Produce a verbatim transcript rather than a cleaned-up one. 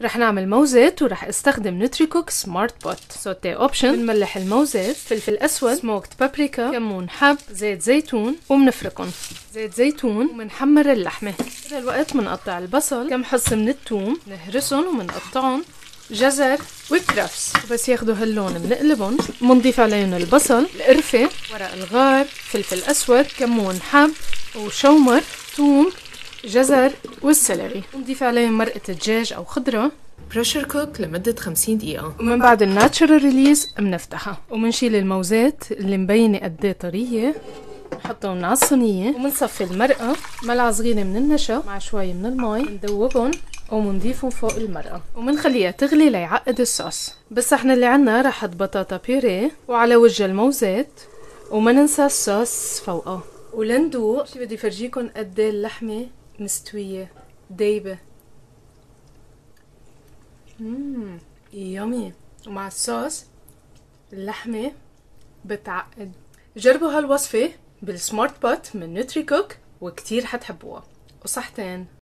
رح نعمل موزات ورح استخدم نوتريكوك سمارت بوت. سوتي اوبشن. بنملح الموزات، فلفل اسود، سموكت بابريكا، كمون حب، زيت زيتون، وبنفركن. زيت زيتون وبنحمر اللحمه. بهذا الوقت بنقطع البصل، كم حص من الثوم، نهرسهم وبنقطعهم، جزر وكرفس، وبس ياخدوا هاللون بنقلبهم، بنضيف عليهم البصل، القرفه، ورق الغار، فلفل اسود، كمون حب وشومر، ثوم، جزر والسلري. نضيف عليهم مرقة دجاج أو خضرة. بريشر كوك لمدة خمسين دقيقة، ومن بعد الناتشرال ريليز بنفتحها وبنشيل الموزات اللي مبينة قديه طرية، نحطهم على الصينية وبنصفي المرقة، ملعقة صغيرة من النشا مع شوي من المي، بندوبهم وبنضيفهم فوق المرقة وبنخليها تغلي ليعقد الصوص. بالصحن اللي عنا رح احط بطاطا بيوريه وعلى وجه الموزات، وما ننسى الصوص فوقها. ولندوق شي بدي فرجيكم قد ايه اللحمة مستوية دايبة. مم يامي. ومع الصوص اللحمة بتعقد. جربوا هالوصفة بالسمارت بوت من نوتريكوك وكتير حتحبوها. وصحتين.